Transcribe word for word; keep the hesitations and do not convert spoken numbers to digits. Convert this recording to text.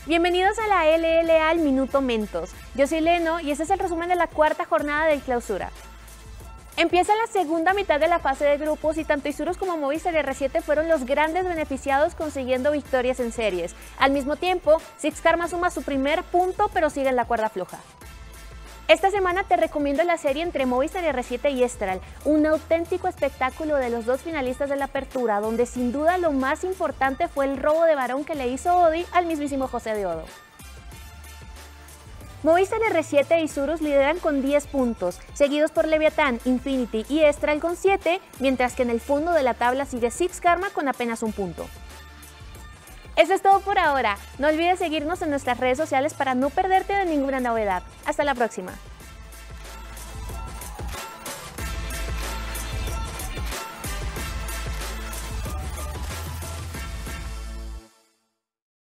Bienvenidos a la L L A al Minuto Mentos. Yo soy Leno y este es el resumen de la cuarta jornada del Clausura. Empieza la segunda mitad de la fase de grupos y tanto Isurus como Movistar R siete fueron los grandes beneficiados consiguiendo victorias en series. Al mismo tiempo, Six Karma suma su primer punto pero sigue en la cuerda floja. Esta semana te recomiendo la serie entre Movistar R siete y Estral, un auténtico espectáculo de los dos finalistas de la apertura, donde sin duda lo más importante fue el robo de varón que le hizo Odi al mismísimo José de Odo. Movistar R siete e Isurus lideran con diez puntos, seguidos por Leviatán, Infinity y Estral con siete, mientras que en el fondo de la tabla sigue Six Karma con apenas un punto. Eso es todo por ahora. No olvides seguirnos en nuestras redes sociales para no perderte de ninguna novedad. Hasta la próxima.